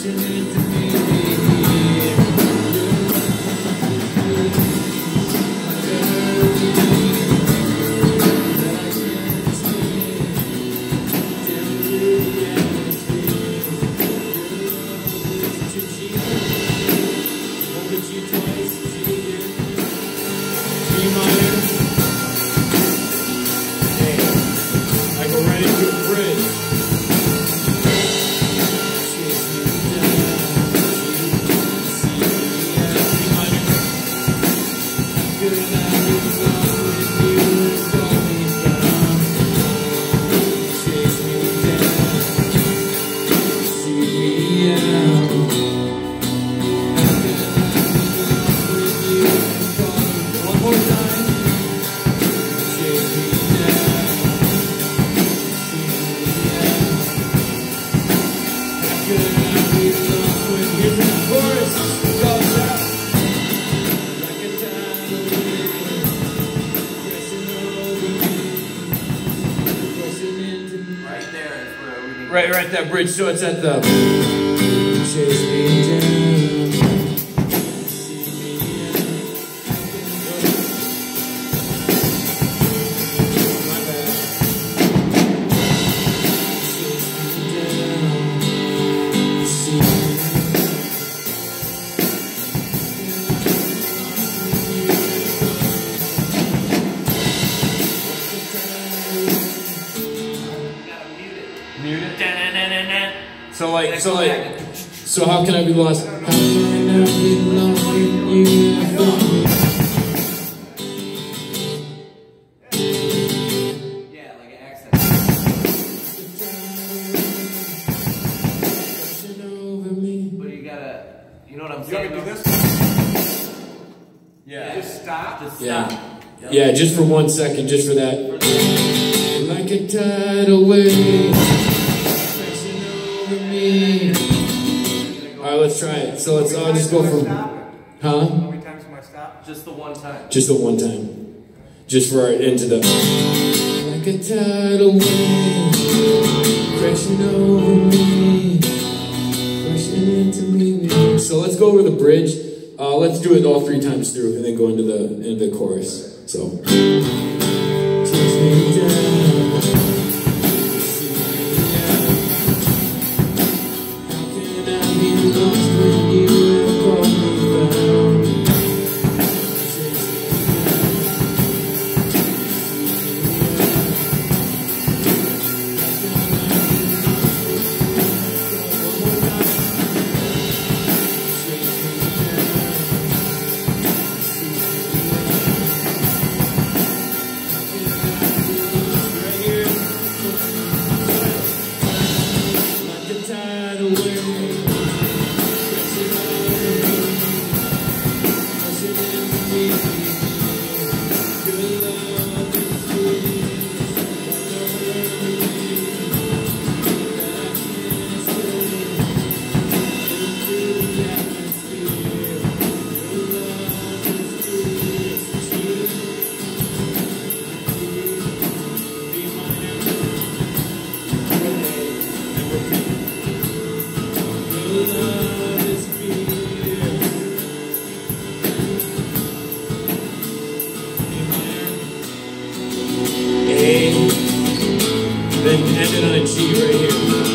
Right, that bridge, so it's at the chase me down. So how can I be lost? How can I be lost when you have gone? Yeah, like an accent. But you gotta, you know what I'm saying? You gotta do this? Yeah. Just stop. Just stop. Yeah. Yeah, just for 1 second, just for that. Like a tidal wave crashing over me. Alright, let's try it. So let's all just go from... Huh? How many times am I stop? Just the one time. Just the one time. Just for our into the... Like a tidal wave crashing over me, crashing into me. So let's go over the bridge. Let's do it all 3 times through and then go into the chorus. So... Chase me down. Then end it on a G right here.